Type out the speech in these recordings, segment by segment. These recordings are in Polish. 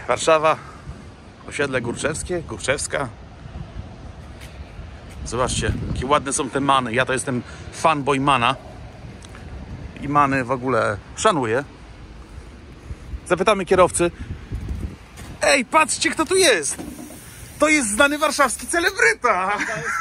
Warszawa, osiedle Górczewskie, Górczewska. Zobaczcie, jakie ładne są te many. Ja to jestem fanboy mana. I many w ogóle szanuję. Zapytamy kierowcy. Ej, patrzcie, kto tu jest! To jest znany warszawski celebryta!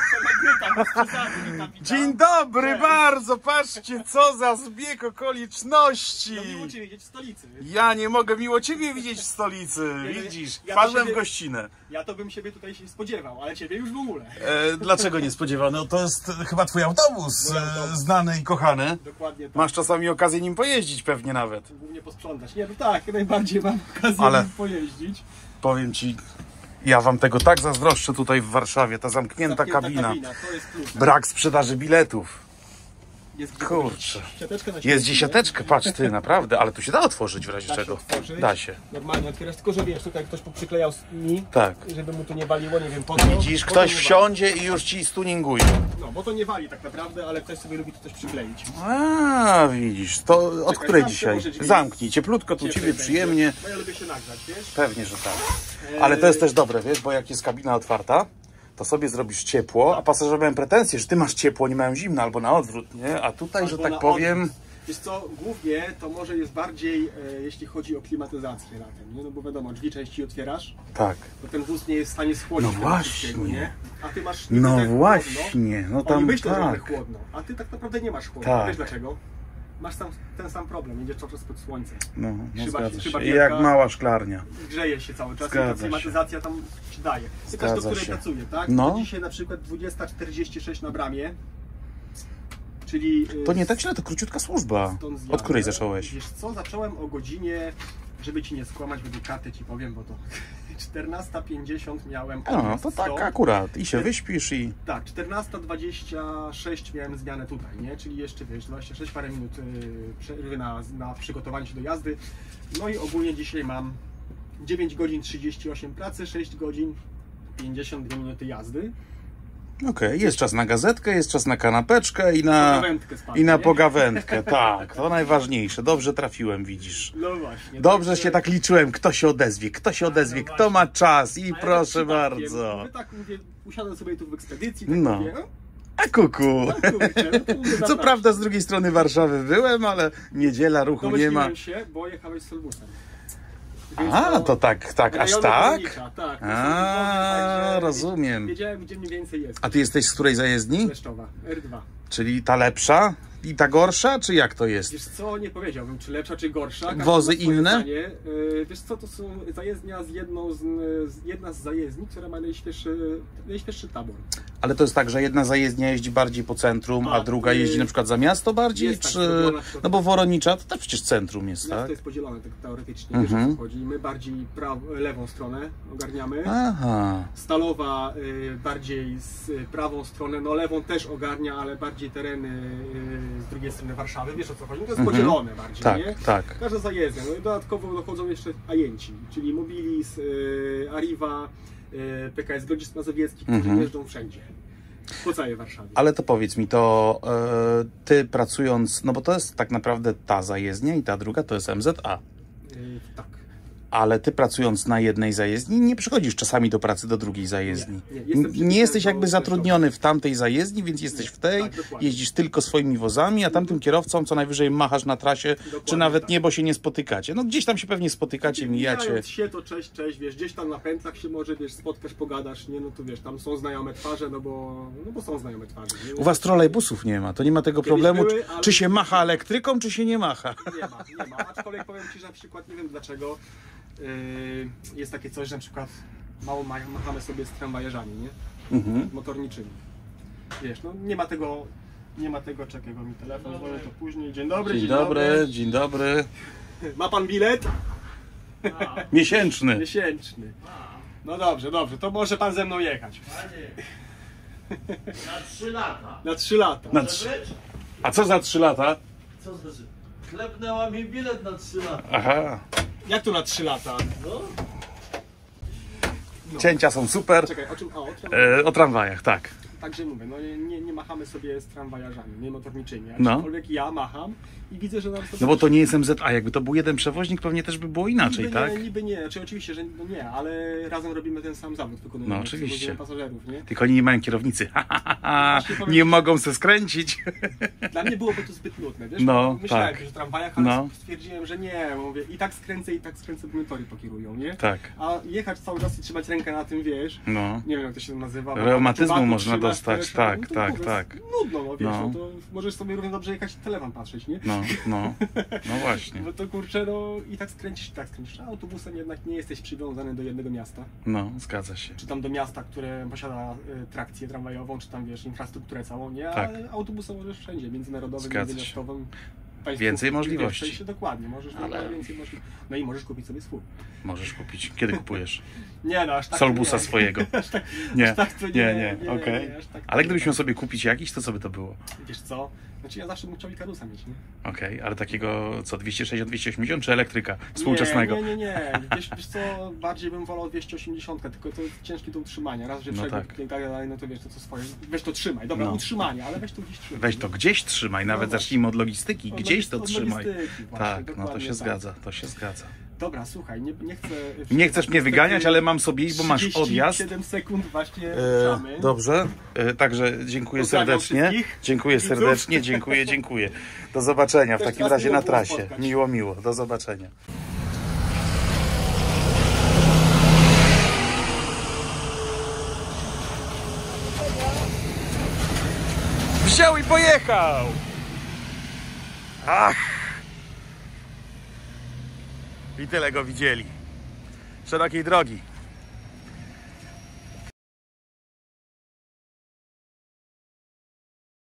Dzień dobry, bardzo! Patrzcie, co za zbieg okoliczności! No miło Cię widzieć w stolicy. Ja nie mogę miło Ciebie widzieć w stolicy. Widzisz, ja wpadłem siebie, w gościnę. Ja to bym siebie tutaj się spodziewał, ale Ciebie już w ogóle. Dlaczego nie spodziewany? No to jest chyba Twój autobus, znany i kochany. Dokładnie tak. Masz czasami okazję nim pojeździć pewnie nawet. Głównie posprzątać. Nie, no tak, najbardziej mam okazję nim pojeździć. Powiem Ci, ja Wam tego tak zazdroszczę tutaj w Warszawie. Ta zamknięta kabina. To jest plus. Brak sprzedaży biletów. Jest Kurczę. siateczka na Jest środku, dziesiąteczka, patrz ty, naprawdę, ale tu się da otworzyć w razie Da się czego. otworzyć. Da się. Normalnie otwierasz, tylko że wiesz, tutaj ktoś poprzyklejał mi, Tak. żeby mu tu nie waliło, nie wiem po co. Widzisz, Bo ktoś to nie wsiądzie i już ci stuninguje. wali. No, bo to nie wali tak naprawdę, ale ktoś sobie lubi tu coś przykleić. A, widzisz, to od Czekaj, której zamknę dzisiaj? może drzwi. Zamknij, cieplutko tu u Ciebie, Cieplej przyjemnie. będzie. Bo ja lubię się nagrzać, wiesz? Pewnie, że tak. Ale to jest też dobre, wiesz, bo jak jest kabina otwarta, to sobie zrobisz ciepło, a pasażerowie mają pretensje, że ty masz ciepło, nie mają zimno, albo na odwrót, nie? A tutaj, że Albo tak na powiem... odwrót. Wiesz co, głównie to może jest bardziej, jeśli chodzi o klimatyzację latem, nie? No bo wiadomo, drzwi częściej otwierasz, Tak. to ten wóz nie jest w stanie schłodzić No tego właśnie. wszystkiego, nie? A ty masz No niby tak właśnie, chłodno. no tam Oni myślą, że mamy tak. chłodno, a ty tak naprawdę nie masz chłodno. Tak. Wiesz dlaczego? Masz ten sam problem, jedziesz cały czas pod słońce. No, Szyba- zgadza szyba się. I wielka. jak mała szklarnia. Grzeje się cały czas i Zgadza ta klimatyzacja tam ci daje. Ty też do Zgadza której się. pracuję, tak? No. To dzisiaj na przykład 20:46 na bramie, czyli... To nie tak źle, to króciutka służba. Stąd zjadę. Od której zacząłeś? Wiesz co, zacząłem o godzinie, żeby ci nie skłamać, według karty ci powiem, bo to 14:50 miałem No, odjazd to tak stąd. akurat. I się wyśpisz i... Tak, 14:26 miałem zmianę tutaj, nie? Czyli jeszcze, wiesz, 26 parę minut przerwy na przygotowanie się do jazdy. No i ogólnie dzisiaj mam 9 godzin 38 pracy, 6 godzin 52 minuty jazdy. Okej, jest czas na gazetkę, jest czas na kanapeczkę i na... Pogawędkę spać, I na nie? pogawędkę, tak. To najważniejsze. Dobrze trafiłem, widzisz. No właśnie. Dobrze także- się tak liczyłem, kto się odezwie, kto ma czas i A ja tak proszę przypadkiem, bardzo. mówię, tak mówię, usiadłem sobie tu w ekspedycji, tak No. mówię, A kuku. kurczę, no to mówię, Co zapraszam. prawda z drugiej strony Warszawy byłem, ale niedziela, ruchu nie ma. Domyśliłem się, bo jechałeś z Solbusem. Więc A, to tak, aż rejony tak? Górnicza, tak. A, rozumiem. Wiedziałem, gdzie mniej więcej jest. A ty jesteś z której zajezdni? Leszczowa, R2. Czyli ta lepsza i ta gorsza, czy jak to jest? Wiesz co, nie powiedziałbym, czy lepsza, czy gorsza. Każdy Wozy ma swoje inne? zdanie. Wiesz co, to są zajezdnia jedna z zajezdni, która ma najświeższy tabor. Ale to jest tak, że jedna zajezdnia jeździ bardziej po centrum, a Tak, druga jeździ na przykład za miasto bardziej, jest tak czy... zrobiona, No bo Woronicza to też przecież centrum jest, Miasto tak? jest podzielone tak teoretycznie, wiesz o co chodzi. My bardziej lewą stronę ogarniamy. Aha. Stalowa bardziej z prawą stronę, no lewą też ogarnia, ale bardziej tereny z drugiej strony Warszawy, wiesz o co chodzi, to jest podzielone bardziej, Tak, nie? tak. Każda zajezdnia, no i dodatkowo dochodzą jeszcze ajenci, czyli Mobilis, Arriva, PKS Grodzisk Mazowiecki, którzy jeżdżą wszędzie, po całej Warszawie. Ale to powiedz mi, to ty pracując, no bo to jest tak naprawdę ta zajezdnia i ta druga to jest MZA. Tak. Ale ty pracując na jednej zajezdni nie przychodzisz czasami do pracy do drugiej zajezdni. Nie, jestem Nie jesteś jakby do zatrudniony w tamtej zajezdni, więc jesteś w tej, tak, dokładnie. jeździsz tylko swoimi wozami, a tamtym kierowcom co najwyżej machasz na trasie, czy Dokładnie nawet tak. nie, bo się nie spotykacie. No gdzieś tam się pewnie spotykacie, mijacie. Mijając się, to cześć, wiesz, gdzieś tam na pętlach się może, wiesz, spotkasz, pogadasz, nie, no to wiesz, tam są znajome twarze, no bo są znajome twarze. Nie? U was trolejbusów nie ma, to nie ma tego Kiedyś problemu, były, ale- czy się macha elektryką, czy się nie macha. Nie ma, aczkolwiek powiem Ci, że na przykład, nie wiem dlaczego, jest takie coś, że na przykład mało machamy sobie z tramwajerzami, nie? Motorniczymi. Wiesz, no nie ma tego, czekaj, bo mi telefon dzwoni, to później. Dzień dobry, Dzień dobry. Ma Pan bilet? Miesięczny. Miesięczny. No dobrze, to może Pan ze mną jechać. Na 3 lata. Na 3 lata. A co za 3 lata? Co znaczy? Klepnęła mi bilet na 3 lata. Aha. Jak to na 3 lata? Cięcia są super. Czekaj, o czym? O tramwajach, tak. Także mówię, no nie machamy sobie z tramwajarzami, nie motorniczymi, No. aczkolwiek ja macham i widzę, że nam to... No bo to nie jest MZA, jakby to był jeden przewoźnik, pewnie też by było inaczej, niby tak? Nie, niby nie, znaczy oczywiście, że no nie, ale razem robimy ten sam zawód, wykonujemy, No oczywiście. przewozimy pasażerów, nie? Tylko oni nie mają kierownicy. Właśnie powiem Nie ci- mogą se skręcić. Dla mnie byłoby to zbyt nudne, wiesz? No, Myślałem, tak. że w tramwajach, ale No. stwierdziłem, że nie, bo mówię, i tak skręcę, bo mnie tory pokierują, nie? Tak. A jechać cały czas i trzymać rękę na tym, wiesz, No. nie wiem jak to się nazywa. bo Reumatyzmu na czubaku można trzymasz, dostać, wiesz, tak, no to tak, mówię, tak. Nudno, no wiesz, No. no to możesz sobie równie dobrze jechać i telefon patrzeć, nie? No właśnie. Bo to kurczę, no i tak skręcisz, a autobusem jednak nie jesteś przywiązany do jednego miasta. No, zgadza się. Czy tam do miasta, które posiada trakcję tramwajową, czy tam wiesz, infrastrukturę całą, nie? Tak. Ale autobusem możesz wszędzie, międzynarodowym, Zgadza się. międzymiastowym. Więcej możliwości. W sensie, dokładnie, możesz Ale- więcej możliwości. No i możesz kupić sobie swój. Możesz kupić. Kiedy kupujesz? Nie no, aż tak Solbusa to nie. swojego. Aż tak, Nie, aż tak to nie, nie, okej. nie, aż tak to Ale nie. gdybyś miał sobie kupić jakiś, to co by to było? Wiesz co? Znaczy ja zawsze bym chciał Ikarusa mieć, nie? Okej, ale takiego co, 260, 280 czy elektryka współczesnego? Nie. Wiesz co, bardziej bym wolał 280, tylko to jest ciężkie do utrzymania. Raz, że No przegód tak. i tak dalej, no to wiesz, to co swoje. Weź to trzymaj, dobra, No. utrzymanie, ale weź to gdzieś trzymaj. Weź to gdzieś trzymaj, nawet No zacznijmy od logistyki, gdzieś to Od trzymaj. logistyki właśnie, Tak, no to dokładnie się tak. zgadza, to się zgadza. Dobra, słuchaj, nie chcę... Nie chcesz mnie wyganiać, ale mam sobie iść, bo masz odjazd. 7 sekund właśnie ruszamy. Dobrze, także dziękuję Pozdrawiam serdecznie. wszystkich Dziękuję widzów. serdecznie, dziękuję. Do zobaczenia w Też takim was razie miło na było trasie. spotkać. Miło, do zobaczenia. Wziął i pojechał! Ach! I tyle go widzieli. Szerokiej drogi.